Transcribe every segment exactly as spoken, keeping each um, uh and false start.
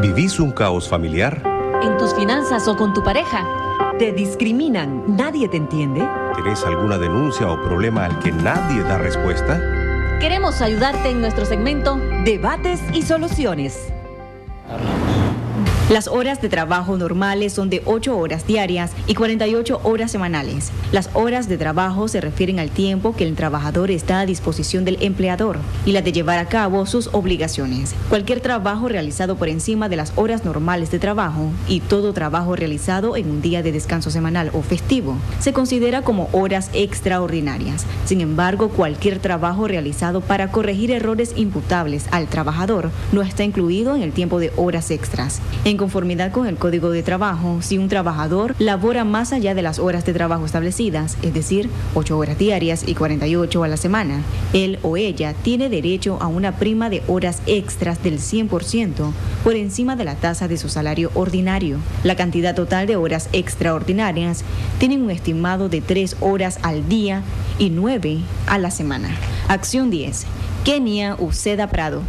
¿Vivís un caos familiar? ¿En tus finanzas o con tu pareja? ¿Te discriminan? ¿Nadie te entiende? ¿Tenés alguna denuncia o problema al que nadie da respuesta? Queremos ayudarte en nuestro segmento Debates y Soluciones. Las horas de trabajo normales son de ocho horas diarias y cuarenta y ocho horas semanales. Las horas de trabajo se refieren al tiempo que el trabajador está a disposición del empleador y las de llevar a cabo sus obligaciones. Cualquier trabajo realizado por encima de las horas normales de trabajo y todo trabajo realizado en un día de descanso semanal o festivo se considera como horas extraordinarias. Sin embargo, cualquier trabajo realizado para corregir errores imputables al trabajador no está incluido en el tiempo de horas extras. En conformidad con el Código de Trabajo, si un trabajador labora más allá de las horas de trabajo establecidas, es decir, ocho horas diarias y cuarenta y ocho a la semana, él o ella tiene derecho a una prima de horas extras del cien por ciento por encima de la tasa de su salario ordinario. La cantidad total de horas extraordinarias tiene un estimado de tres horas al día y nueve a la semana. Acción diez. Kenia Uceda Prado.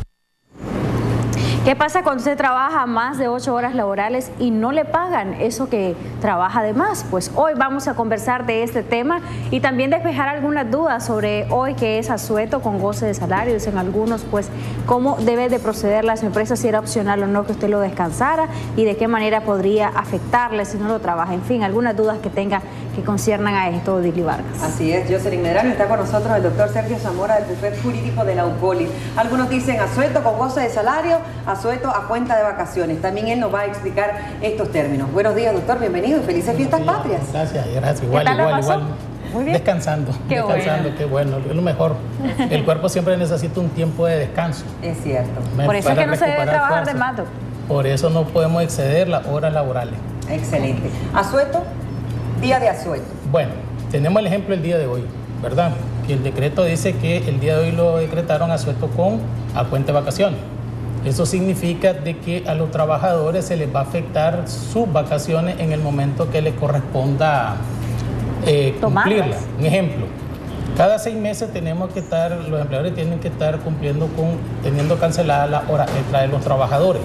¿Qué pasa cuando usted trabaja más de ocho horas laborales y no le pagan eso que trabaja de más? Pues hoy vamos a conversar de este tema y también despejar algunas dudas sobre hoy que es asueto con goce de salario. Dicen algunos, pues, cómo debe de proceder las empresas, si era opcional o no que usted lo descansara y de qué manera podría afectarle si no lo trabaja. En fin, algunas dudas que tenga que conciernan a esto, Dili Vargas. Así es, Jocelyn Medrano, está con nosotros el doctor Sergio Zamora del bufete jurídico de la UCOLI. Algunos dicen asueto con goce de salario, asueto a cuenta de vacaciones. También él nos va a explicar estos términos. Buenos días, doctor, bienvenido y felices fiestas patrias. Gracias, gracias. Igual, igual, igual. Muy bien. Descansando, qué descansando, bueno. qué bueno, es lo mejor. El cuerpo siempre necesita un tiempo de descanso. Es cierto. Por eso es que no se debe trabajar de más. Por eso no podemos exceder las horas laborales. Excelente. Asueto, día de asueto. Bueno, tenemos el ejemplo el día de hoy, ¿verdad? Que el decreto dice que el día de hoy lo decretaron asueto con a cuenta de vacaciones. Eso significa de que a los trabajadores se les va a afectar sus vacaciones en el momento que les corresponda eh, cumplirlas. Un ejemplo, cada seis meses tenemos que estar, los empleadores tienen que estar cumpliendo con, teniendo canceladas las horas extra de los trabajadores.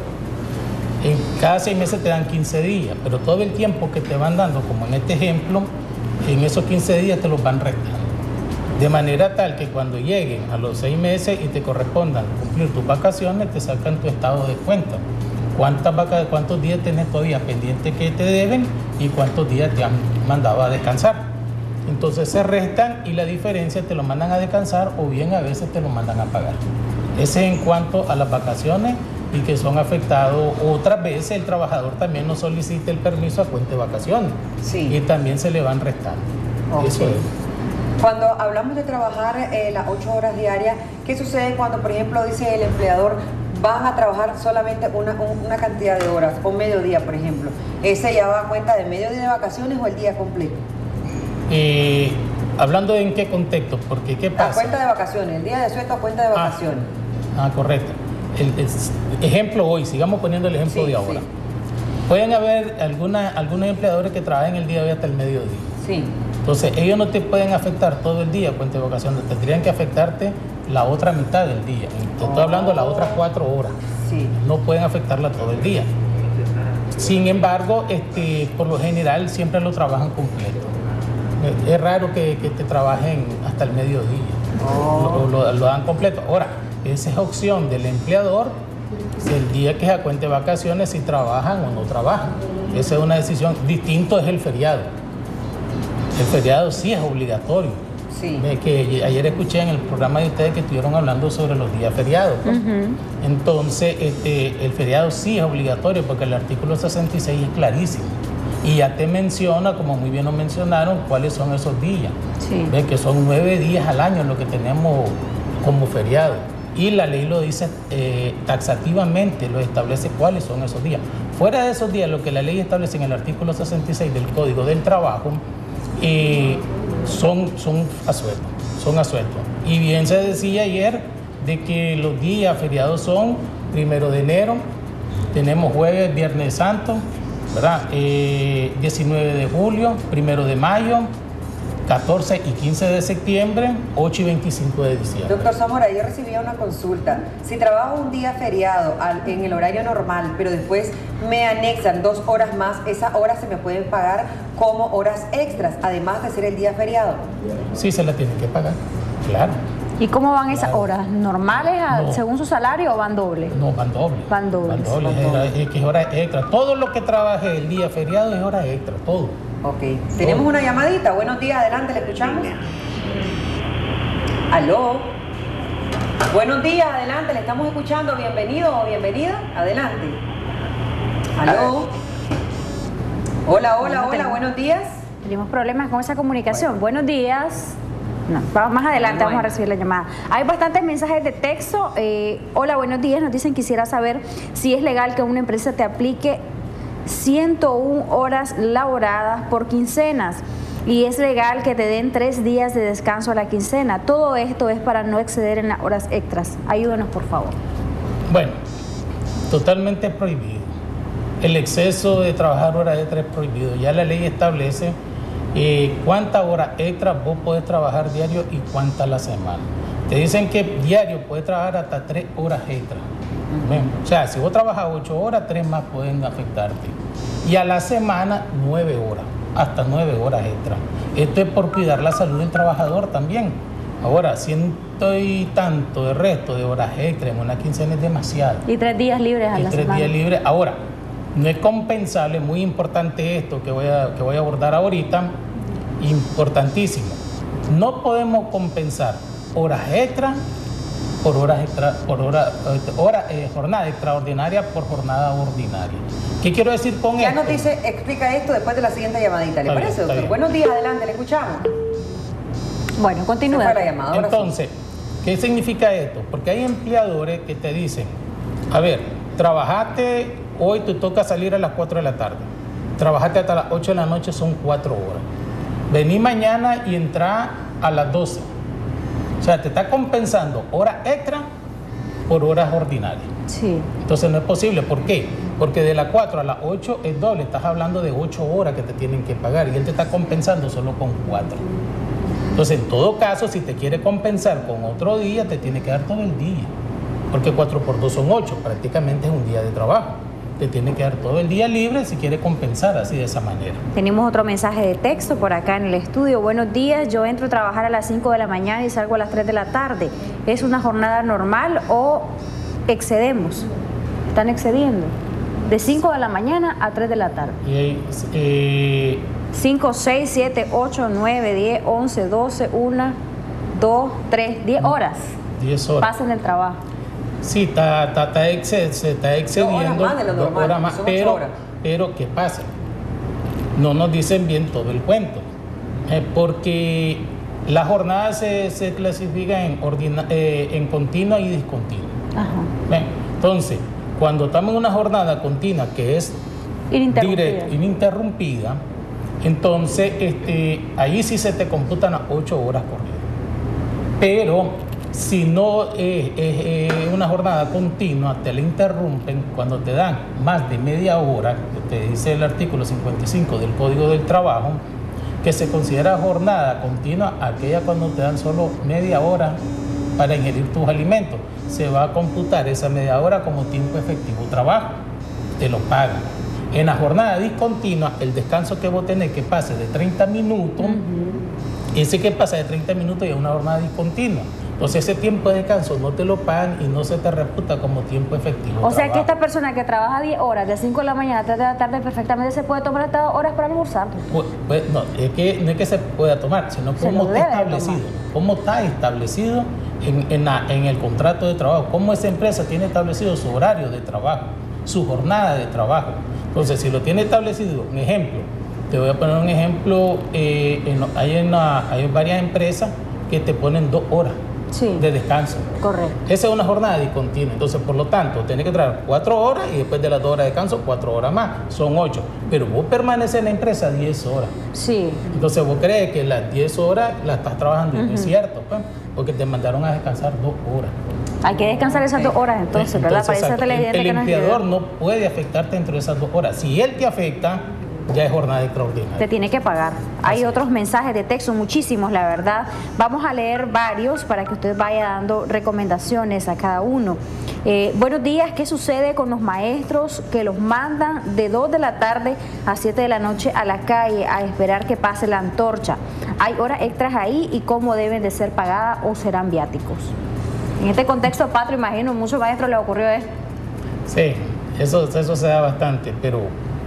En cada seis meses te dan quince días, pero todo el tiempo que te van dando, como en este ejemplo, en esos quince días te los van restando. De manera tal que cuando lleguen a los seis meses y te correspondan cumplir tus vacaciones, te sacan tu estado de cuenta. ¿Cuántas vaca, cuántos días tenés todavía pendiente que te deben y cuántos días te han mandado a descansar? Entonces se restan y la diferencia te lo mandan a descansar o bien a veces te lo mandan a pagar. Ese es en cuanto a las vacaciones y que son afectados. Otras veces el trabajador también no solicita el permiso a cuenta de vacaciones, sí, y también se le van restando. Okay. Eso es. Cuando hablamos de trabajar eh, las ocho horas diarias, ¿qué sucede cuando, por ejemplo, dice el empleador, van a trabajar solamente una, una cantidad de horas o mediodía, por ejemplo? ¿Ese ya va a cuenta de mediodía de vacaciones o el día completo? Eh, hablando de en qué contexto, porque ¿qué pasa? A cuenta de vacaciones, el día de asueto a cuenta de vacaciones. Ah, ah correcto. El, el ejemplo hoy, sigamos poniendo el ejemplo sí, de ahora. Sí. Pueden haber alguna, algunos empleadores que trabajen el día de hoy hasta el mediodía. Sí. Entonces, ellos no te pueden afectar todo el día cuenta de vacaciones, tendrían que afectarte la otra mitad del día. Te estoy hablando de las otras cuatro horas. Sí. No pueden afectarla todo el día. Sin embargo, este, por lo general siempre lo trabajan completo. Es raro que, que te trabajen hasta el mediodía. Oh. Lo, lo, lo dan completo. Ahora, esa es opción del empleador, el día que es a cuenta de vacaciones, si trabajan o no trabajan. Esa es una decisión. Distinto es el feriado. El feriado sí es obligatorio. Sí. Es que ayer escuché en el programa de ustedes que estuvieron hablando sobre los días feriados, ¿no? Uh-huh. Entonces, este, el feriado sí es obligatorio porque el artículo sesenta y seis es clarísimo. Y ya te menciona, como muy bien nos mencionaron, cuáles son esos días. Sí. ¿Ves? Que son nueve días al año lo que tenemos como feriado. Y la ley lo dice eh, taxativamente, lo establece cuáles son esos días. Fuera de esos días, lo que la ley establece en el artículo sesenta y seis del Código del Trabajo, eh, son, son asuetos, son asuetos. Y bien se decía ayer de que los días feriados son primero de enero, tenemos jueves, viernes santo, ¿verdad? Eh, diecinueve de julio, primero de mayo, catorce y quince de septiembre, ocho y veinticinco de diciembre. Doctor Zamora, yo recibía una consulta. Si trabajo un día feriado al, en el horario normal, pero después me anexan dos horas más, esas horas se me pueden pagar como horas extras, además de ser el día feriado. Sí, se la tienen que pagar, claro. ¿Y cómo van esas Claro. horas? ¿Normales a- No. según su salario o van doble? No, van doble. Van dobles. Van doble, es, hora- es que es hora extra. Todo lo que trabaje el día feriado es hora extra, todo. Ok, tenemos una llamadita. Buenos días, adelante, ¿le escuchamos? Aló. Buenos días, adelante, le estamos escuchando. Bienvenido o bienvenida, adelante. Aló. Hola, hola, hola, buenos días. Tenemos problemas con esa comunicación. Buenos días. No, vamos más adelante, vamos a recibir la llamada. Hay bastantes mensajes de texto. Eh, hola, buenos días. Nos dicen, quisiera saber si es legal que una empresa te aplique ciento una horas laboradas por quincenas y es legal que te den tres días de descanso a la quincena. Todo esto es para no exceder en las horas extras. Ayúdenos, por favor. Bueno, totalmente prohibido. El exceso de trabajar horas extra es prohibido. Ya la ley establece eh, cuántas horas extras vos podés trabajar diario y cuántas a la semana. Te dicen que diario puedes trabajar hasta tres horas extras. ¿Ven? O sea, si vos trabajas ocho horas, tres más pueden afectarte. Y a la semana, nueve horas, hasta nueve horas extra. Esto es por cuidar la salud del trabajador también. Ahora, ciento y tanto de resto de horas extra en una quincena es demasiado. Y tres días libres a Y la tres semana. días libres. Ahora, no es compensable, muy importante esto que voy a, que voy a abordar ahorita, importantísimo. No podemos compensar horas extras por horas extra, por hora, hora, eh, jornada extraordinaria por jornada ordinaria. ¿Qué quiero decir con Ya esto? nos dice, explica esto después de la siguiente llamadita, ¿le Está parece, bien, está doctor? bien. Buenos días, adelante, le escuchamos. Bueno, Se continúa. fue la llamada, ahora sí. Entonces, ¿qué significa esto? Porque hay empleadores que te dicen, a ver, trabajaste, hoy te toca salir a las cuatro de la tarde, trabajaste hasta las ocho de la noche, son cuatro horas. Vení mañana y entra a las doce. O sea, te está compensando horas extra por horas ordinarias. Sí. Entonces no es posible. ¿Por qué? Porque de las cuatro a las ocho es doble. Estás hablando de ocho horas que te tienen que pagar y él te está compensando solo con cuatro. Entonces, en todo caso, si te quiere compensar con otro día, te tiene que dar todo el día. Porque cuatro por dos son ocho. Prácticamente es un día de trabajo. Te tiene que dar todo el día libre si quiere compensar así de esa manera. Tenemos otro mensaje de texto por acá en el estudio. Buenos días, yo entro a trabajar a las cinco de la mañana y salgo a las tres de la tarde. ¿Es una jornada normal o excedemos? ¿Están excediendo? De cinco de la mañana a tres de la tarde. Y ahí, eh, cinco, seis, siete, ocho, nueve, diez, once, doce, una, dos, tres, diez horas. diez horas. Pasan el trabajo. Sí, está, está, está exced- se está excediendo. más de lo dos normal, horas más, son ocho pero, horas. pero, ¿qué pasa? No nos dicen bien todo el cuento. Eh, porque la jornada se, se clasifica en, ordina- eh, en continua y discontinua. Ajá. Ven, entonces, cuando estamos en una jornada continua que es Ininterrumpida. direct- ininterrumpida, entonces este, ahí sí se te computan las ocho horas corridas. Pero si no es, es- es una jornada continua, te la interrumpen cuando te dan más de media hora, que te dice el artículo cincuenta y cinco del Código del Trabajo, que se considera jornada continua aquella cuando te dan solo media hora para ingerir tus alimentos. Se va a computar esa media hora como tiempo efectivo de trabajo, te lo pagan. En la jornada discontinua, el descanso que vos tenés que pase de treinta minutos, ese que pasa de treinta minutos ya es una jornada discontinua. Entonces ese tiempo de descanso no te lo pagan y no se te reputa como tiempo efectivo. O sea que trabajo. esta persona que trabaja diez horas, de cinco de la mañana a tres de la tarde, perfectamente se puede tomar estas horas para almorzar. Pues, pues, no, es que no es que se pueda tomar, sino Se cómo lo está debe establecido. Cómo está establecido en, en, la- en el contrato de trabajo. Cómo esa empresa tiene establecido su horario de trabajo, su jornada de trabajo. Entonces, si lo tiene establecido, un ejemplo, te voy a poner un ejemplo, eh, en- hay, en la- hay varias empresas que te ponen dos horas Sí, de descanso. correcto. Esa es una jornada discontinua. Entonces, por lo tanto, tenés que traer cuatro horas y después de las dos horas de descanso, cuatro horas más. Son ocho. Pero vos permaneces en la empresa diez horas. Sí, Entonces, vos crees que las diez horas las estás trabajando. Y no es cierto, pues, porque te mandaron a descansar dos horas. hay que descansar esas dos horas entonces, ¿verdad? Para esa exacto, el, televidente el que nos empleador ayude. no puede afectarte dentro de esas dos horas. Si él te afecta, ya es jornada extraordinaria. Te tiene que pagar. Hay Así otros es. mensajes de texto, muchísimos, la verdad. Vamos a leer varios para que usted vaya dando recomendaciones a cada uno. Eh, buenos días, ¿qué sucede con los maestros que los mandan de dos de la tarde a siete de la noche a la calle a esperar que pase la antorcha? ¿Hay horas extras ahí y cómo deben de ser pagadas o serán viáticos? En este contexto, Patro, imagino, a muchos maestros les ocurrió esto. Sí, eso, eso se da bastante, pero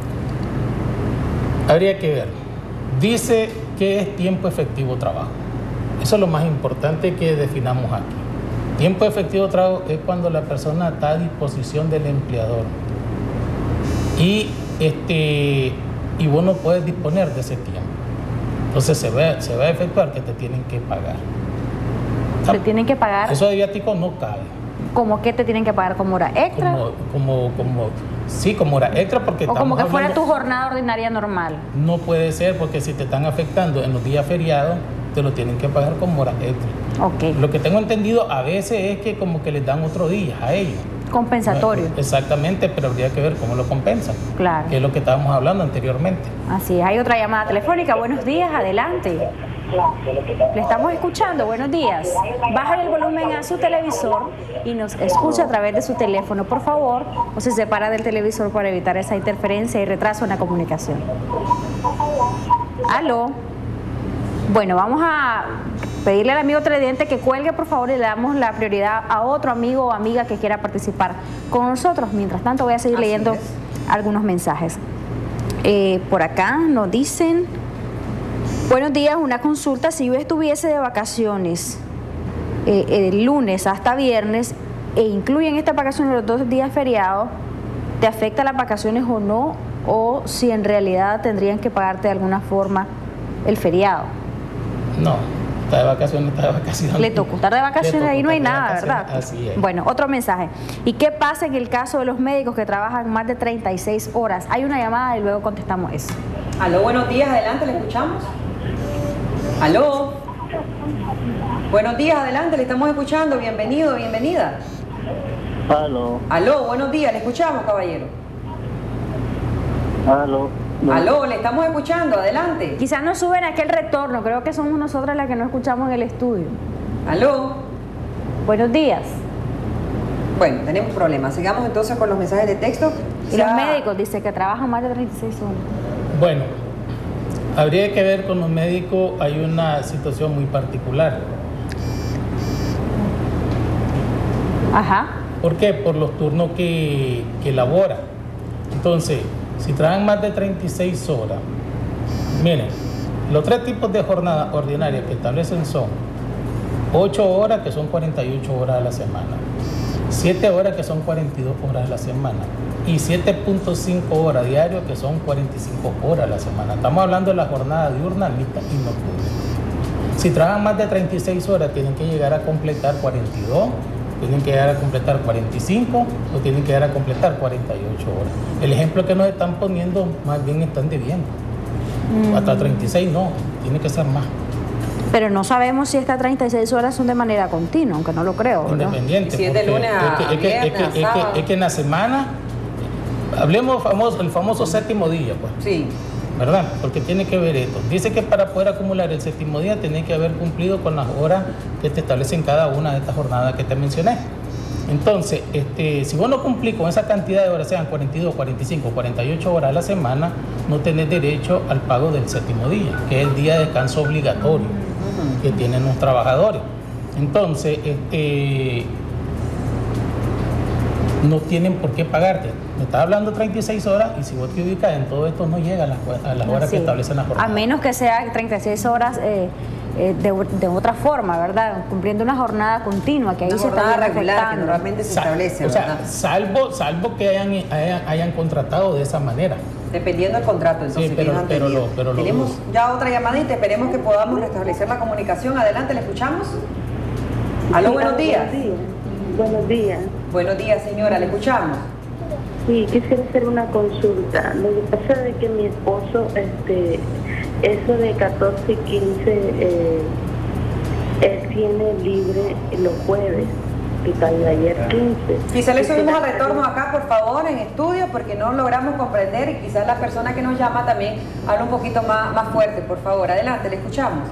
habría que ver. Dice que es tiempo efectivo trabajo. Eso es lo más importante que definamos aquí. Tiempo efectivo trabajo es cuando la persona está a disposición del empleador y, este, y vos no puedes disponer de ese tiempo. Entonces se va, se va a efectuar que te tienen que pagar. ¿Te tienen que pagar? Eso de viático no cabe. ¿Cómo que te tienen que pagar? ¿Como hora extra? Como, como, como, sí, como hora extra porque ¿O como que fuera hablando, tu jornada ordinaria normal? No puede ser porque si te están afectando en los días feriados, te lo tienen que pagar como hora extra. Ok. Lo que tengo entendido a veces es que como que les dan otro día a ellos. Compensatorio. Exactamente, pero habría que ver cómo lo compensan. Claro. Que es lo que estábamos hablando anteriormente. Así es. Hay otra llamada telefónica. Buenos días, adelante. Le estamos escuchando. Buenos días. Baja el volumen a su televisor y nos escucha a través de su teléfono, por favor, o se separa del televisor para evitar esa interferencia y retraso en la comunicación. Aló. Bueno, vamos a pedirle al amigo televidente que cuelgue, por favor, y le damos la prioridad a otro amigo o amiga que quiera participar con nosotros. Mientras tanto, voy a seguir Así leyendo es. algunos mensajes. Eh, por acá nos dicen: buenos días, una consulta. Si yo estuviese de vacaciones eh, el lunes hasta viernes e incluyen estas vacaciones los dos días feriados, ¿te afecta las vacaciones o no? O si en realidad tendrían que pagarte de alguna forma el feriado. No, está de vacaciones, está de vacaciones. Le tocó estar de vacaciones, ahí no hay estar de nada, ¿verdad? vacaciones, así es. Bueno, otro mensaje. ¿Y qué pasa en el caso de los médicos que trabajan más de treinta y seis horas? Hay una llamada y luego contestamos eso. Aló, buenos días, adelante, ¿le escuchamos? Aló. Buenos días, adelante, le estamos escuchando. Bienvenido, bienvenida. Aló, Aló, buenos días, le escuchamos, caballero. aló. No. Aló, le estamos escuchando, adelante. Quizás nos suben aquel retorno, creo que somos nosotras las que no escuchamos en el estudio. Aló. Buenos días. Bueno, tenemos problemas. Sigamos entonces con los mensajes de texto. Y Ya- los médicos, dice que trabajan más de treinta y seis horas. Bueno, habría que ver con los médicos, hay una situación muy particular. Ajá. ¿Por qué? Por los turnos que, que elabora. Entonces, si trabajan más de treinta y seis horas, miren, los tres tipos de jornada ordinaria que establecen son ocho horas, que son cuarenta y ocho horas a la semana, siete horas, que son cuarenta y dos horas a la semana, y siete punto cinco horas diarias, que son cuarenta y cinco horas a la semana. Estamos hablando de la jornada diurna, mixta y nocturna. Si trabajan más de treinta y seis horas, tienen que llegar a completar cuarenta y dos, tienen que llegar a completar cuarenta y cinco o tienen que llegar a completar cuarenta y ocho horas. El ejemplo que nos están poniendo, más bien están debiendo. Mm. Hasta treinta y seis no, tiene que ser más. Pero no sabemos si estas treinta y seis horas son de manera continua, aunque no lo creo, ¿verdad? Independiente. Y si es de porque lunes a es que- es que- viernes, es que- a es que- sábado. es que en la semana, hablemos famoso, el famoso séptimo día, pues. Sí. ¿Verdad? Porque tiene que ver esto. Dice que para poder acumular el séptimo día tiene que haber cumplido con las horas que te establecen cada una de estas jornadas que te mencioné. Entonces, este, si vos no cumplís con esa cantidad de horas, sean cuarenta y dos, cuarenta y cinco, cuarenta y ocho horas a la semana, no tenés derecho al pago del séptimo día, que es el día de descanso obligatorio que tienen los trabajadores. Entonces, este, no tienen por qué pagarte. Me estás hablando treinta y seis horas y si vos te ubicas en todo esto no llega a las, a las horas Así que es. establecen las jornadas. A menos que sea treinta y seis horas eh, eh, de, de otra forma, ¿verdad? Cumpliendo una jornada continua, que ahí Una se está jornada bien regular que afectando. normalmente se Sa- establece, o sea, ¿verdad? salvo, salvo que hayan, hayan, hayan contratado de esa manera. Dependiendo del contrato, entonces. Sí, pero- bien pero entendido. lo- pero lo Tenemos dudo. ya otra llamadita, esperemos que podamos restablecer la comunicación. Adelante, ¿le escuchamos? Aló, Sí, buenos ah, días. Buenos días. Buenos días. Buenos días, señora, ¿le escuchamos? Sí, quisiera hacer una consulta. Lo que pasa es que mi esposo, este, eso de catorce y quince, eh, él tiene libre los jueves. hospital ayer quince. Quizá le subimos al retorno acá, por favor, en estudio, porque no logramos comprender y quizás la persona que nos llama también habla un poquito más, más fuerte, por favor. Adelante, le escuchamos.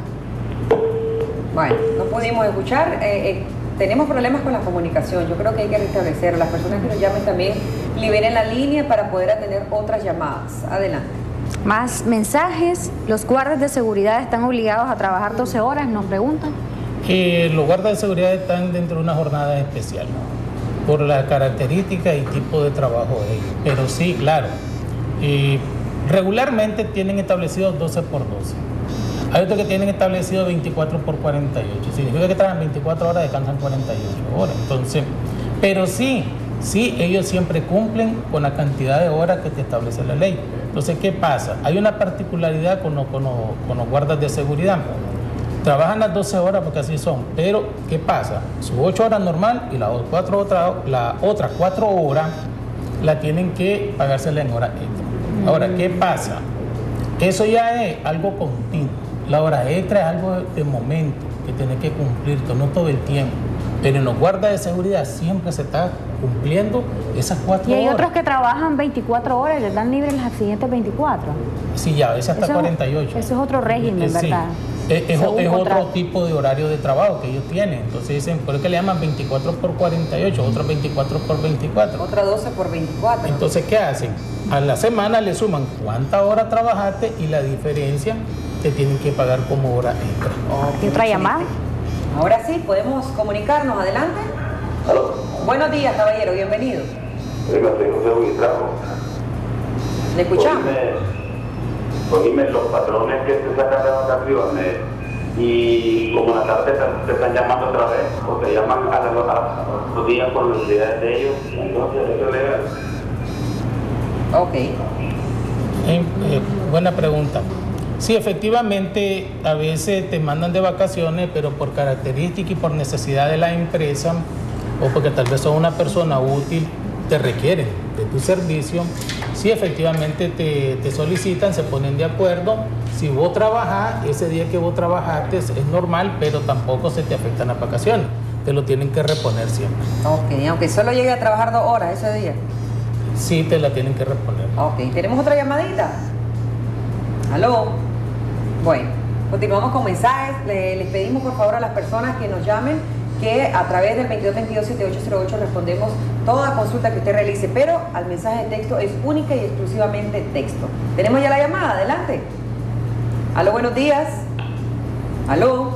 Bueno, no pudimos escuchar. Eh, eh, tenemos problemas con la comunicación. Yo creo que hay que restablecer. Las personas que nos llamen también liberen la línea para poder atender otras llamadas. Adelante. Más mensajes. Los guardias de seguridad están obligados a trabajar doce horas, nos preguntan. Eh, los guardias de seguridad están dentro de una jornada especial por la característica y tipo de trabajo de ellos. Pero sí, claro, eh, regularmente tienen establecido doce por doce. Hay otros que tienen establecido veinticuatro por cuarenta y ocho. Significa que trabajan veinticuatro horas, descansan cuarenta y ocho horas. Entonces, pero sí, sí, ellos siempre cumplen con la cantidad de horas que te establece la ley. Entonces, ¿qué pasa? Hay una particularidad con los, con los, con los guardas de seguridad. Trabajan las doce horas porque así son, pero ¿qué pasa? Sus ocho horas normal y las cuatro otras la otras cuatro horas la tienen que pagársela en hora extra. Ahora, ¿qué pasa? Eso ya es algo continuo. La hora extra es algo de momento que tiene que cumplir, no todo el tiempo. Pero en los guardas de seguridad siempre se está cumpliendo esas cuatro horas. Y hay otros que trabajan veinticuatro horas y les dan libre las siguientes veinticuatro. Sí, ya, a veces hasta eso, cuarenta y ocho. Eso es otro régimen, eh, ¿verdad? Sí. Es, es, es otro tipo de horario de trabajo que ellos tienen. Entonces dicen, por eso que le llaman veinticuatro por cuarenta y ocho, otros veinticuatro por veinticuatro. Otra doce por veinticuatro. Entonces, ¿qué hacen? A la semana le suman cuántas horas trabajaste y la diferencia te tienen que pagar como hora extra. ¿Y otra llamada? Ahora sí, podemos comunicarnos. Adelante. ¿Aló? Buenos días, caballero. Bienvenido. Oiga, soy José Buitrago. Le escuchamos. Oíme, los patrones que te sacan de vacaciones y como en la tarde te, te están llamando otra vez, o te llaman a, la, a los días por las necesidades de ellos, entonces eso es legal. Ok. Eh, eh, buena pregunta. Sí, efectivamente, a veces te mandan de vacaciones, pero por característica y por necesidad de la empresa, o porque tal vez son una persona útil, te requieren de tu servicio. Sí, efectivamente te, te solicitan, se ponen de acuerdo. Si vos trabajás, ese día que vos trabajaste es normal, pero tampoco se te afectan las vacaciones. Te lo tienen que reponer siempre. Ok, aunque solo llegue a trabajar dos horas ese día. Sí, te la tienen que reponer. Ok, ¿tenemos otra llamadita? ¿Aló? Bueno, continuamos con mensajes. Le, les pedimos por favor a las personas que nos llamen que a través del veintidós veintidós setenta y ocho cero ocho respondemos toda consulta que usted realice, pero al mensaje de texto es única y exclusivamente texto. Tenemos ya la llamada, adelante. Aló, buenos días. Aló.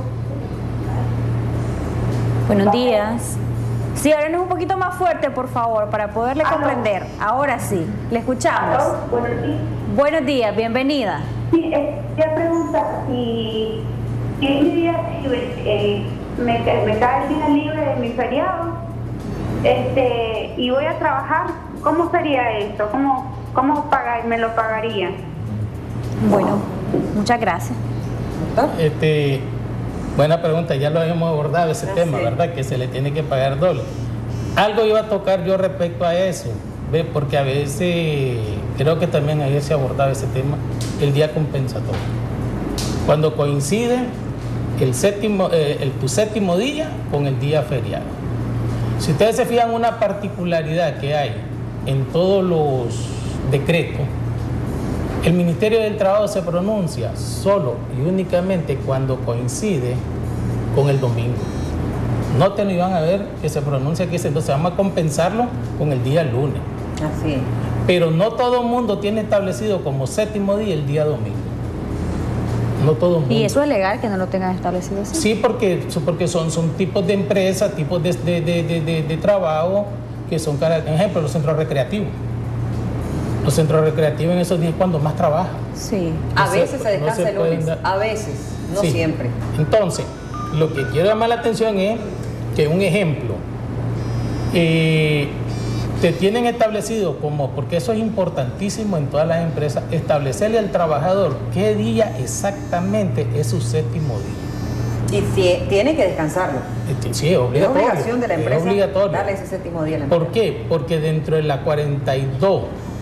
Buenos días. Sí, háblenos un poquito más fuerte, por favor, para poderle ¿Aló? comprender. Ahora sí, le escuchamos. ¿Aló? Buenos días. Buenos días, bienvenida. Sí, eh, quería preguntar si si es mi día libre, eh, me, me cae el día libre de mi feriado, este, y voy a trabajar, ¿cómo sería esto? ¿Cómo, cómo pagar, me lo pagaría? Bueno, muchas gracias. Este, buena pregunta, ya lo habíamos abordado ese Ah, tema, sí. ¿verdad? Que se le tiene que pagar doble. Algo iba a tocar yo respecto a eso, ¿ve? Porque a veces, creo que también ayer se abordaba ese tema, el día compensatorio. Cuando coincide el séptimo, eh, el, tu séptimo día con el día feriado. Si ustedes se fijan, una particularidad que hay en todos los decretos, el Ministerio del Trabajo se pronuncia solo y únicamente cuando coincide con el domingo. No te lo iban a ver que se pronuncia aquí, entonces vamos a compensarlo con el día lunes. Así es. Pero no todo el mundo tiene establecido como séptimo día el día domingo. No todo el mundo. ¿Y eso es legal que no lo tengan establecido así? Sí, porque, porque son, son tipos de empresas, tipos de, de, de, de, de, de trabajo que son, por ejemplo, los centros recreativos. Los centros recreativos en esos días es cuando más trabajan. Sí. A No se- veces se descansa no se el lunes, pueden dar- a veces, no Sí. siempre. Entonces, lo que quiero llamar la atención es que un ejemplo, eh, te tienen establecido como, porque eso es importantísimo en todas las empresas, establecerle al trabajador qué día exactamente es su séptimo día. Y tie- tiene que descansarlo. Este, Sí, es Es obligatorio. obligación de la es empresa obligatorio. darle ese séptimo día a la empresa. ¿Por qué? Porque dentro de la cuarenta y dos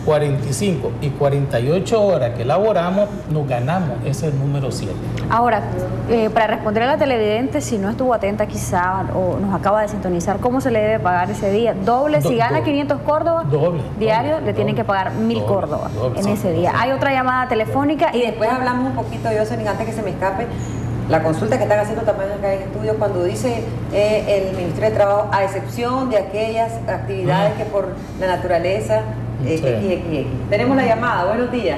cuarenta y cinco y cuarenta y ocho horas que laboramos, nos ganamos ese número siete. Ahora, eh, para responder a la televidente, si no estuvo atenta quizá o nos acaba de sintonizar, ¿cómo se le debe pagar ese día? ¿Doble? Do, si gana doble. quinientos córdobas doble, diarios, doble, le tienen doble, que pagar mil doble, córdobas doble, en sí, ese día. sí. Hay otra llamada telefónica Y después hablamos un poquito, Jocelyn, antes que se me escape, la consulta que están haciendo también acá en estudio, cuando dice eh, el Ministerio de Trabajo, a excepción de aquellas actividades que por la naturaleza, eh, Sí. X, X, X. Tenemos la llamada, buenos días.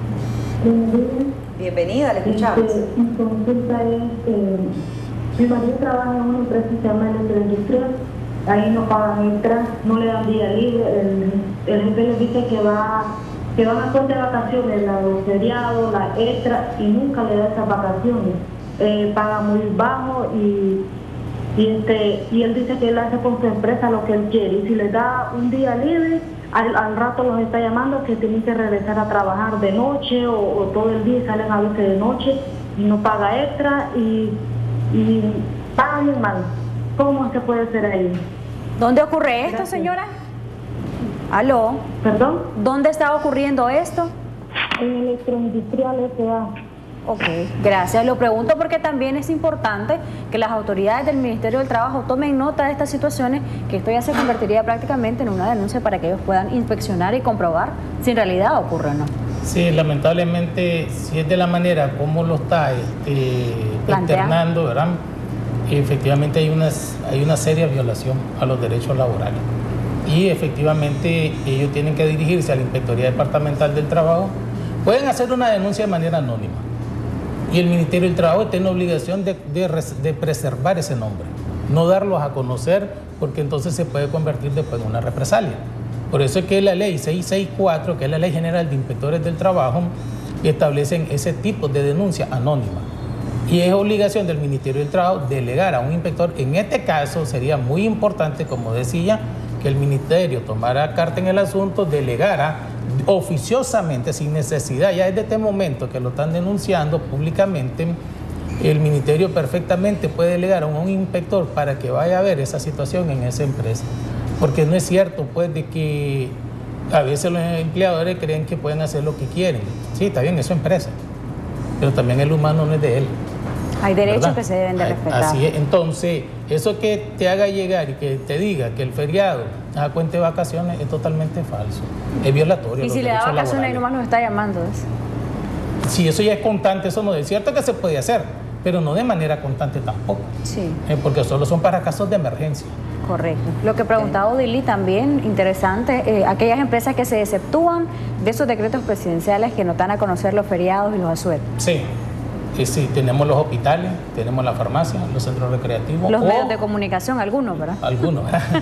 Bienvenida, le escuchamos. Este, mi consulta es, eh, mi marido trabaja en una empresa que se llama Electroindustrial, ahí no pagan extra, no le dan día libre, el, el jefe les dice que va que van a corte de vacaciones, la- los feriados, la extra, y nunca le da esas vacaciones. Eh, paga muy bajo y, y, este, y él dice que él hace con su empresa lo que él quiere, y si le da un día libre, al, al rato los está llamando que tienen que regresar a trabajar de noche o, o todo el día, y salen a veces de noche y no paga extra y, y paga muy mal. ¿Cómo se puede hacer ahí? ¿Dónde ocurre esto, Gracias. señora? ¿Aló? ¿Perdón? ¿Dónde está ocurriendo esto? En Electroindustrial S A. Ok, gracias. Lo pregunto porque también es importante que las autoridades del Ministerio del Trabajo tomen nota de estas situaciones, que esto ya se convertiría prácticamente en una denuncia para que ellos puedan inspeccionar y comprobar si en realidad ocurre o no. Sí, lamentablemente, si es de la manera como lo está este, Plantea. externando, ¿verdad? Efectivamente hay, unas, hay una seria violación a los derechos laborales. Y efectivamente ellos tienen que dirigirse a la Inspectoría Departamental del Trabajo. Pueden hacer una denuncia de manera anónima. Y el Ministerio del Trabajo tiene la obligación de, de, de preservar ese nombre, no darlos a conocer, porque entonces se puede convertir después en una represalia. Por eso es que la ley seiscientos sesenta y cuatro, que es la Ley General de Inspectores del Trabajo, establecen ese tipo de denuncia anónima. Y es obligación del Ministerio del Trabajo delegar a un inspector. En este caso sería muy importante, como decía, que el Ministerio tomara carta en el asunto, delegara oficiosamente, sin necesidad, ya desde este momento que lo están denunciando públicamente, el Ministerio perfectamente puede delegar a un inspector para que vaya a ver esa situación en esa empresa. Porque no es cierto, pues, de que a veces los empleadores creen que pueden hacer lo que quieren. Sí, está bien, es su empresa, pero también el humano no es de él. Hay derechos ¿verdad? que se deben de respetar. Así es. Entonces, eso que te haga llegar y que te diga que el feriado es a cuenta de vacaciones es totalmente falso. Es violatorio. Y si le da vacaciones y nomás nos está llamando. ¿Es? Si eso ya es constante, eso no es cierto que se puede hacer, pero no de manera constante tampoco. Sí. Eh, porque solo son para casos de emergencia. Correcto. Lo que preguntaba Odili también, interesante, eh, aquellas empresas que se exceptúan de esos decretos presidenciales que nos dan a conocer los feriados y los asuetos. Sí. Eh, sí, tenemos los hospitales, tenemos la farmacia, los centros recreativos. Los o medios de comunicación, algunos, ¿verdad? Algunos.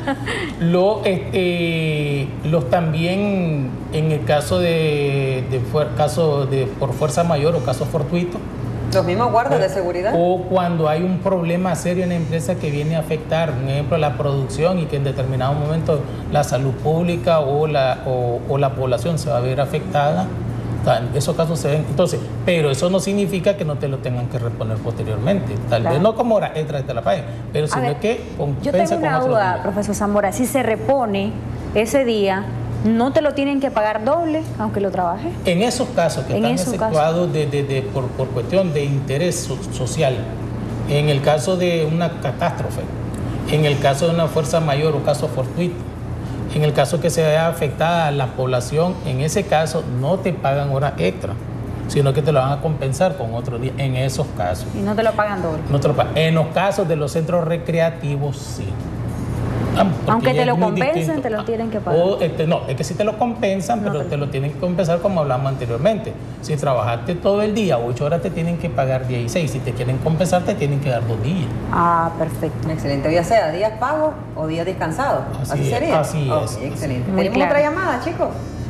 Lo, este, los también, en el caso de, de, fuer, caso de por fuerza mayor o caso fortuito. Los mismos guardas de seguridad. O cuando hay un problema serio en la empresa que viene a afectar, por ejemplo, la producción y que en determinado momento la salud pública o la, o, o la población se va a ver afectada. Esos casos se ven, entonces, pero eso no significa que no te lo tengan que reponer posteriormente. Tal Claro. vez no como hora extra te la paguen, pero sino ver, que yo compensa tengo con una otros duda, días. profesor Zamora. Si se repone ese día, ¿no te lo tienen que pagar doble, aunque lo trabajes? En esos casos que En están esos efectuados de, de, de, por, por cuestión de interés so- social, en el caso de una catástrofe, en el caso de una fuerza mayor o caso fortuito, en el caso que se vea afectada a la población, en ese caso no te pagan horas extra, sino que te lo van a compensar con otro día, en esos casos. Y no te lo pagan doble. No te lo pagan. En los casos de los centros recreativos, sí. Ah, porque Aunque ya te es lo muy compensen, distinto. te lo tienen que pagar. O, este, no, es que sí te lo compensan, No pero te te lo- lo tienen que compensar como hablamos anteriormente. Si trabajaste todo el día, ocho horas te tienen que pagar dieciséis. Si te quieren compensar, te tienen que dar dos días. Ah, perfecto. Excelente. Ya sea días pagos o días descansados. Así Así, es, sería. así Ok, es. excelente. Muy ¿Tenemos claro. otra llamada, chicos?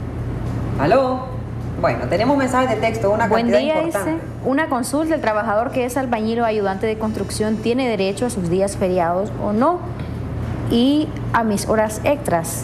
¿Aló? Bueno, tenemos mensajes de texto, una Buen cantidad día, importante. dice. Una consulta, ¿el trabajador que es albañil o ayudante de construcción tiene derecho a sus días feriados o no? Y a mis horas extras.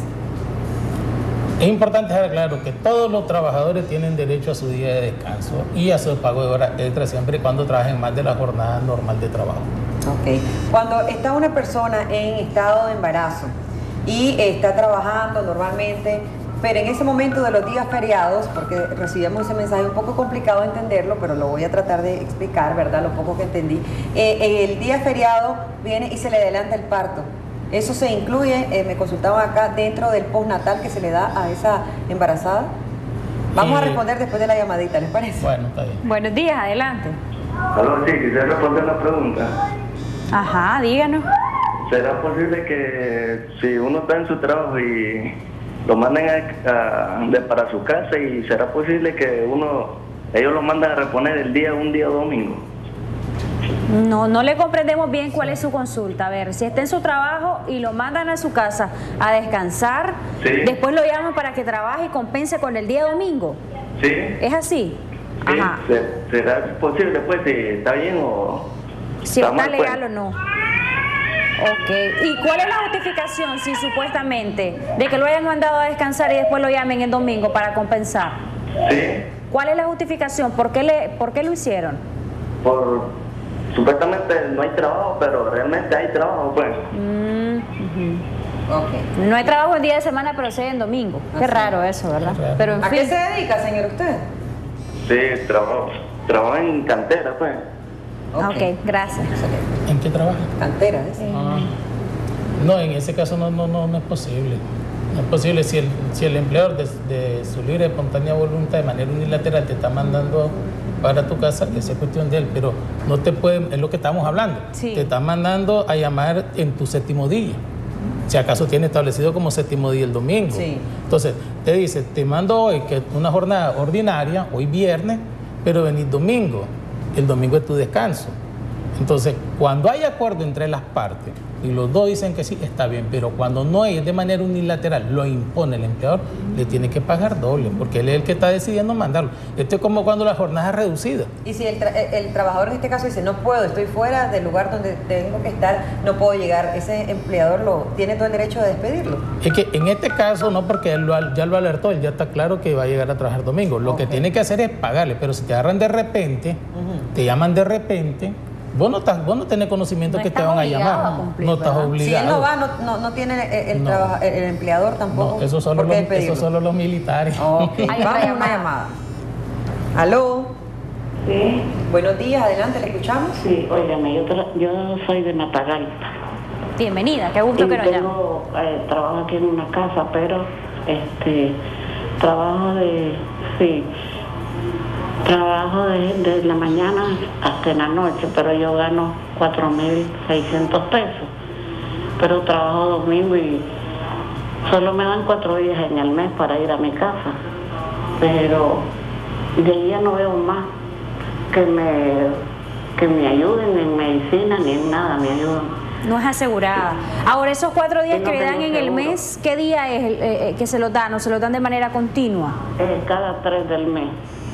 Es importante dejar claro que todos los trabajadores tienen derecho a su día de descanso y a su pago de horas extra siempre y cuando trabajen más de la jornada normal de trabajo. Ok. Cuando está una persona en estado de embarazo y está trabajando normalmente, pero en ese momento de los días feriados, porque recibimos ese mensaje un poco complicado de entenderlo, pero lo voy a tratar de explicar, ¿verdad? Lo poco que entendí. Eh, el día feriado viene y se le adelanta el parto. Eso se incluye, eh, me consultaban acá, dentro del postnatal que se le da a esa embarazada. Vamos eh, a responder después de la llamadita, ¿les parece? Bueno, está bien. Buenos días, adelante. Aló, sí, quisiera responder la pregunta. Ajá, díganos. ¿Será posible que si uno está en su trabajo y lo mandan a, a, de, para su casa, y será posible que uno, ellos lo mandan a reponer el día, un día domingo? No, no le comprendemos bien cuál es su consulta. A ver, si está en su trabajo y lo mandan a su casa a descansar, sí. Después lo llaman para que trabaje y compense con el día domingo. Sí. ¿Es así? Sí. Ajá. ¿Será posible después si está bien o si está está mal, legal pues? o no? Ok. ¿Y cuál es la justificación, si supuestamente, de que lo hayan mandado a descansar y después lo llamen el domingo para compensar? Sí. ¿Cuál es la justificación? ¿Por qué, le, por qué lo hicieron? Por... Supuestamente no hay trabajo, pero realmente hay trabajo, pues. Mm, uh-huh. Okay. No hay trabajo en día de semana, pero sí en domingo. Qué raro eso, ¿verdad? Raro. Pero en ¿A fin. qué se dedica, señor, usted? Sí, trabajo, trabajo en cantera, pues. Ok, okay, gracias. ¿En qué trabaja? Cantera, ¿eh? Ah, no, en ese caso no, no, no, no es posible. No es posible si el, si el empleador de, de su libre y espontánea voluntad, de manera unilateral, te está mandando para tu casa, esa es cuestión de él, pero no te pueden, es lo que estamos hablando, sí. Te está mandando a llamar en tu séptimo día, si acaso tiene establecido como séptimo día el domingo. Sí. Entonces, te dice, te mando hoy que una jornada ordinaria, hoy viernes, pero venís domingo, el domingo es tu descanso. Entonces, cuando hay acuerdo entre las partes y los dos dicen que sí, está bien, pero cuando no es de manera unilateral, lo impone el empleador, le tiene que pagar doble, porque él es el que está decidiendo mandarlo. Esto es como cuando la jornada es reducida. Y si el, tra el trabajador en este caso dice, no puedo, estoy fuera del lugar donde tengo que estar, no puedo llegar, ese empleador lo tiene todo el derecho de despedirlo. Es que en este caso no, porque él lo, ya lo alertó, él ya está claro que va a llegar a trabajar domingo. Lo okay. que tiene que hacer es pagarle, pero si te agarran de repente, uh-huh. te llaman de repente, Vos no, estás, vos no tenés conocimiento no que te van a llamar. A cumplir, no estás obligado. Si él no va, no, no, no tiene el, el, no. Trabaja, el, el empleador tampoco. No, eso solo, los, eso solo los militares. Okay. Vamos a una llamada. ¿Aló? Sí. Buenos días, adelante, ¿le escuchamos? Sí, óigame, yo, yo soy de Matagalpa. Bienvenida, qué gusto y que nos llame. Tengo, eh, trabajo aquí en una casa, pero este trabajo de, sí, trabajo de, de la mañana hasta en la noche, pero yo gano cuatro mil seiscientos pesos. Pero trabajo domingo y solo me dan cuatro días en el mes para ir a mi casa. Pero de ahí ya no veo más que me, que me ayuden en medicina ni en nada, me ayudan. No es asegurada. Ahora, esos cuatro días que le dan en el mes, ¿qué día es el, eh, que se los dan o se los dan de manera continua? Eh, cada tres del mes.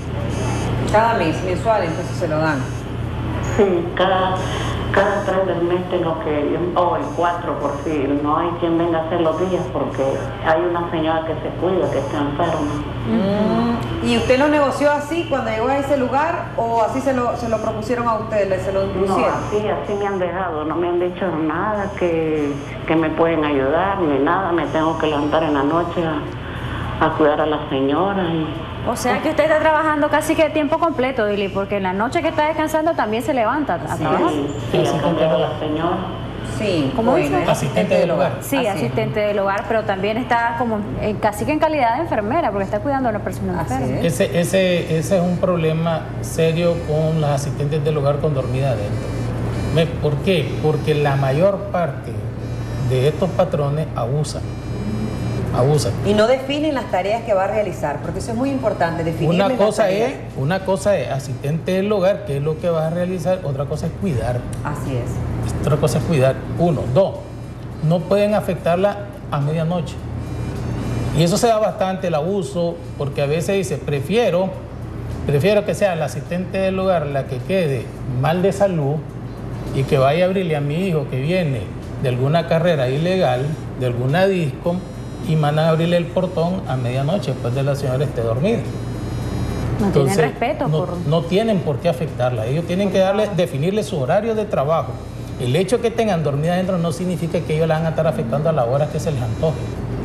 Cada mes, mensual, entonces se lo dan. Sí, cada, cada tres del mes tengo que ir, o el cuatro por si no hay quien venga a hacer los días, porque hay una señora que se cuida, que está enferma. Mm. ¿Y usted lo negoció así cuando llegó a ese lugar o así se lo, se lo propusieron a usted, se lo impusieron? No, así, así me han dejado, no me han dicho nada que, que me pueden ayudar ni nada, me tengo que levantar en la noche a, a cuidar a la señora y... O sea que usted está trabajando casi que tiempo completo, Dili, porque en la noche que está descansando también se levanta a sí, trabajar. Sí, sí, atender a la señora. Sí, ¿cómo bueno, dice? Asistente del hogar. Sí, así asistente del hogar, pero también está como eh, casi que en calidad de enfermera, porque está cuidando a una persona Así enferma. es. Ese, ese, ese es un problema serio con las asistentes del hogar con dormida adentro. ¿Por qué? Porque la mayor parte de estos patrones abusan. Abusan. Y no definen las tareas que va a realizar, porque eso es muy importante, definir una las cosa tareas. es Una cosa es asistente del hogar, que es lo que vas a realizar, otra cosa es cuidar. Así es. Otra cosa es cuidar. Uno, dos, no pueden afectarla a medianoche. Y eso se da bastante el abuso, porque a veces dice, prefiero, prefiero que sea la asistente del hogar la que quede mal de salud y que vaya a abrirle a mi hijo que viene de alguna carrera ilegal, de alguna disco, y mandan a abrirle el portón a medianoche después de la señora esté dormida. No Entonces, tienen respeto. No, por... no tienen por qué afectarla. Ellos tienen que darle, definirle su horario de trabajo. El hecho de que tengan dormida adentro no significa que ellos la van a estar afectando a la hora que se les antoje.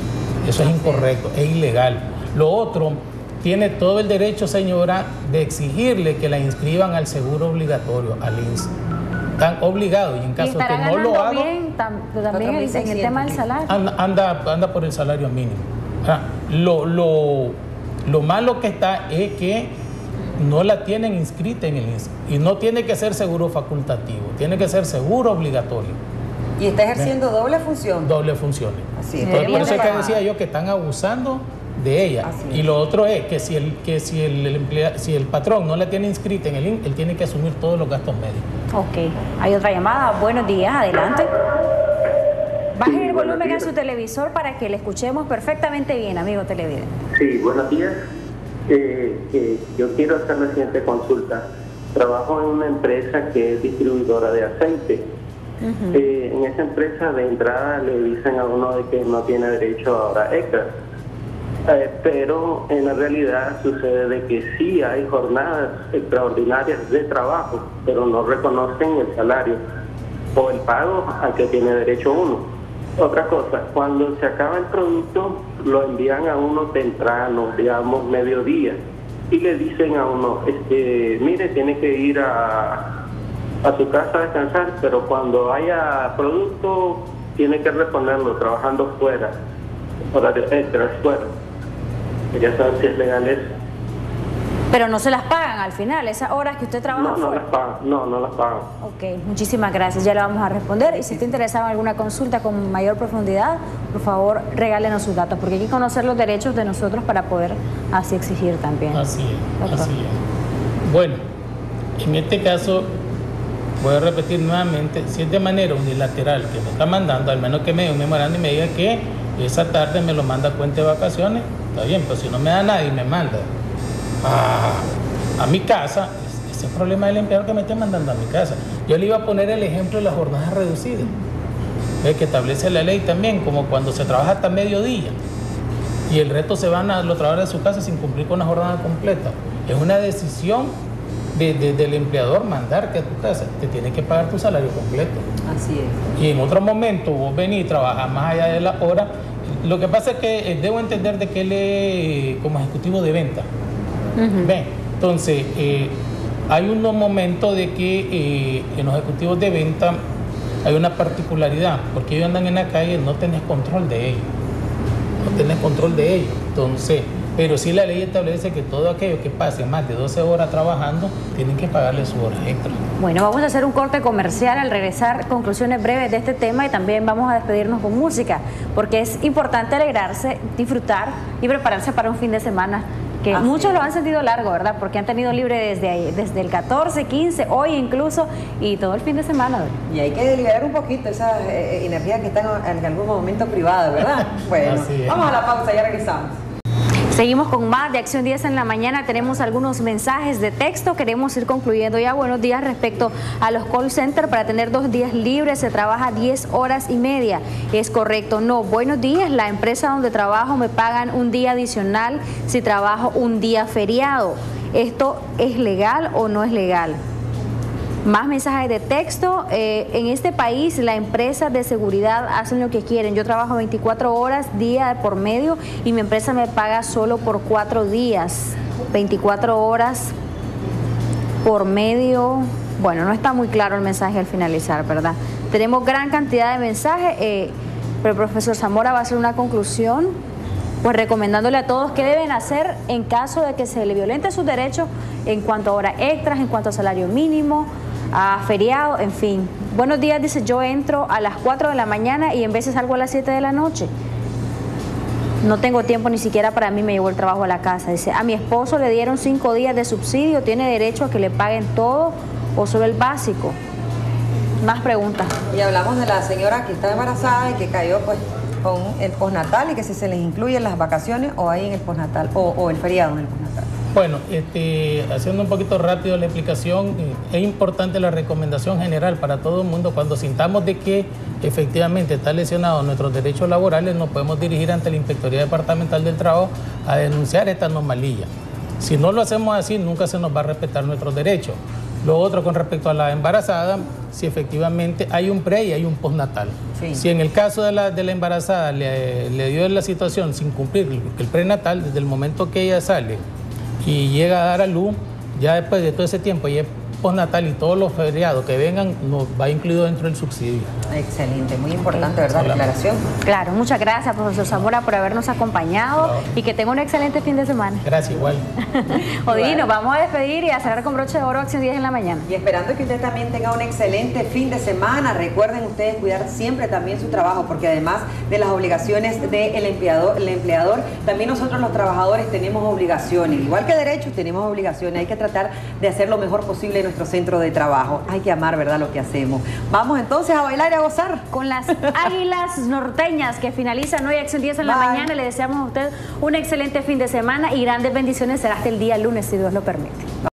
Eso es incorrecto, es ilegal. Lo otro, tiene todo el derecho, señora, de exigirle que la inscriban al seguro obligatorio, al I N S S. Están obligados y en caso que no lo hagan... bien tam, también el, en el tema del salario. Anda, anda, anda por el salario mínimo. Ah, lo, lo, lo malo que está es que no la tienen inscrita en el I N S S. Y no tiene que ser seguro facultativo, tiene que ser seguro obligatorio. Y está ejerciendo ¿Ven? doble función. Doble función. Así es. Entonces, por eso es que decía yo que están abusando de ella. Y lo otro es que si el que si el, el emplea, si el patrón no la tiene inscrita en el I N S S, él tiene que asumir todos los gastos médicos. Ok, hay otra llamada. Buenos días, adelante. Baje sí, el volumen a su televisor para que le escuchemos perfectamente bien, amigo televidente. Sí, buenos días. Eh, eh, yo quiero hacer la siguiente consulta. Trabajo en una empresa que es distribuidora de aceite. Uh-huh. eh, en esa empresa de entrada le dicen a uno de que no tiene derecho a hora extra. Eh, pero en la realidad sucede de que sí hay jornadas extraordinarias de trabajo, pero no reconocen el salario o el pago al que tiene derecho uno. Otra cosa, cuando se acaba el producto, lo envían a uno temprano, digamos mediodía, y le dicen a uno, este, mire, tiene que ir a, a su casa a descansar, pero cuando haya producto, tiene que reponerlo trabajando fuera, horario extra fuera. Quería saber si es legal eso. Pero no se las pagan al final, esas horas que usted trabaja. No, no fuera. las pagan, no, no las pagan. Ok, muchísimas gracias, ya le vamos a responder. Y si está interesado en alguna consulta con mayor profundidad, por favor, regálenos sus datos, porque hay que conocer los derechos de nosotros para poder así exigir también. Así es, Doctor. así es. Bueno, en este caso, voy a repetir nuevamente, si es de manera unilateral que me está mandando, al menos que me dé un memorando y me diga que esa tarde me lo manda a cuenta de vacaciones, está bien, pero si no me da nada y me manda a, a mi casa, ese es el problema del empleador que me esté mandando a mi casa. Yo le iba a poner el ejemplo de las jornadas reducidas, ¿ves? Que establece la ley también, como cuando se trabaja hasta mediodía y el resto se van a los trabajadores de su casa sin cumplir con la jornada completa. Es una decisión de, de, del empleador mandarte a tu casa, te tiene que pagar tu salario completo. Así es. Y en otro momento vos venís y trabajás más allá de la hora. Lo que pasa es que eh, debo entender de que él es como ejecutivo de venta. Uh-huh. ¿Ven? Entonces, eh, hay unos momentos de que eh, en los ejecutivos de venta hay una particularidad, porque ellos andan en la calle, no tenés control de ellos. No tenés control de ellos. Entonces, pero sí la ley establece que todo aquello que pase más de doce horas trabajando, tienen que pagarle sus horas extras. Bueno, vamos a hacer un corte comercial. Al regresar, conclusiones breves de este tema y también vamos a despedirnos con música, porque es importante alegrarse, disfrutar y prepararse para un fin de semana que Así muchos es. lo han sentido largo, ¿verdad? Porque han tenido libre desde ahí, desde el catorce, quince, hoy incluso, y todo el fin de semana. ¿Verdad? Y hay que liberar un poquito esa eh, energía que están en algún momento privada, ¿verdad? Bueno, vamos a la pausa, ya regresamos. Seguimos con más de Acción diez en la mañana. Tenemos algunos mensajes de texto. Queremos ir concluyendo ya. Buenos días respecto a los call centers. Para tener dos días libres se trabaja diez horas y media. ¿Es correcto? No. Buenos días. La empresa donde trabajo me pagan un día adicional si trabajo un día feriado. ¿Esto es legal o no es legal? Más mensajes de texto. Eh, en este país la empresa de seguridad hacen lo que quieren. Yo trabajo veinticuatro horas día por medio y mi empresa me paga solo por cuatro días. veinticuatro horas por medio. Bueno, no está muy claro el mensaje al finalizar, ¿verdad? Tenemos gran cantidad de mensajes, eh, pero el profesor Zamora va a hacer una conclusión, pues recomendándole a todos qué deben hacer en caso de que se le violente sus derechos en cuanto a horas extras, en cuanto a salario mínimo, a feriado, en fin. Buenos días, dice, yo entro a las cuatro de la mañana y en veces salgo a las siete de la noche. No tengo tiempo ni siquiera para mí, me llevo el trabajo a la casa. Dice, a mi esposo le dieron cinco días de subsidio, ¿tiene derecho a que le paguen todo o solo el básico? Más preguntas. Y hablamos de la señora que está embarazada y que cayó pues con el postnatal y que si se les incluye las vacaciones o ahí en el postnatal o, o el feriado en el postnatal. Bueno, este, haciendo un poquito rápido la explicación, eh, es importante la recomendación general para todo el mundo. Cuando sintamos de que efectivamente están lesionados nuestros derechos laborales, nos podemos dirigir ante la Inspectoría Departamental del Trabajo a denunciar esta anomalía. Si no lo hacemos así, nunca se nos va a respetar nuestros derechos. Lo otro, con respecto a la embarazada, si efectivamente hay un pre y hay un postnatal. Sí. Si en el caso de la, de la embarazada le, le dio la situación sin cumplir el, el prenatal, desde el momento que ella sale y llega a dar a luz, ya después de todo ese tiempo, y es postnatal y todos los feriados que vengan, nos va incluido dentro del subsidio. Excelente, muy importante, ¿verdad? La aclaración. Claro, muchas gracias, profesor Zamora, por habernos acompañado no. y que tenga un excelente fin de semana. Gracias, igual. Odín, nos vamos a despedir y a cerrar con broche de oro Acción diez en la mañana. Y esperando que usted también tenga un excelente fin de semana. Recuerden ustedes cuidar siempre también su trabajo, porque además de las obligaciones del empleador, el empleador, también nosotros los trabajadores tenemos obligaciones. Igual que derechos, tenemos obligaciones. Hay que tratar de hacer lo mejor posible en nuestro centro de trabajo. Hay que amar, ¿verdad?, lo que hacemos. Vamos entonces a bailar y a gozar. Con las Águilas Norteñas que finalizan hoy Acción diez en la Bye. mañana. Le deseamos a usted un excelente fin de semana y grandes bendiciones. Será hasta el día lunes, si Dios lo permite.